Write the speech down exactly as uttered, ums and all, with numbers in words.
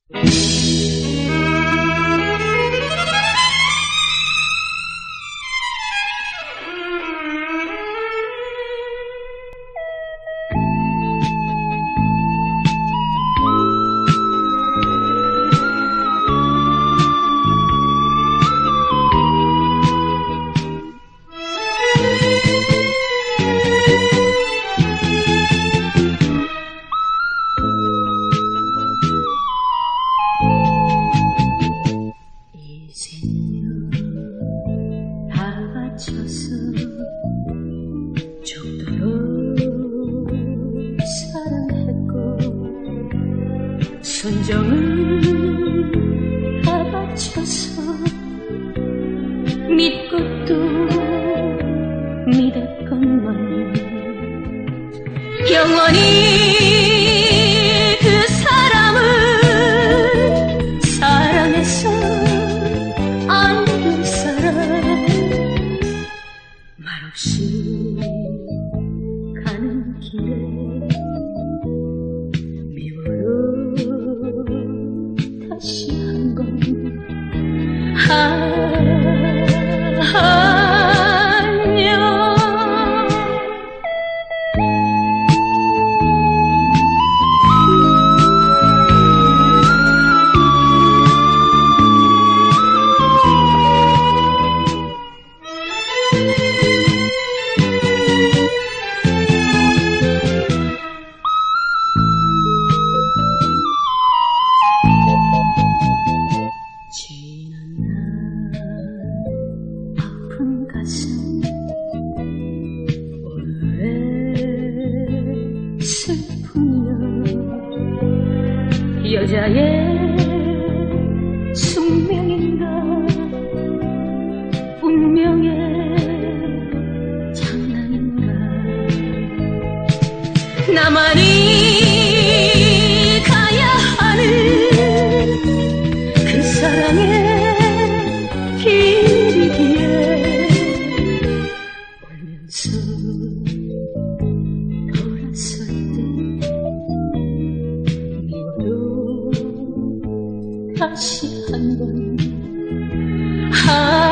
순정을 다 바쳐서 믿고 또 믿었건만 영원히 그 사람을 사랑해서 안 볼 사람 말없이 가는 길에 다시 한 번 안녕. 슬픔이여 여자의 숙명인가 운명의 장난인가 나만이 가야 하는 그 사랑의 길이기에 울면서 다시 한 번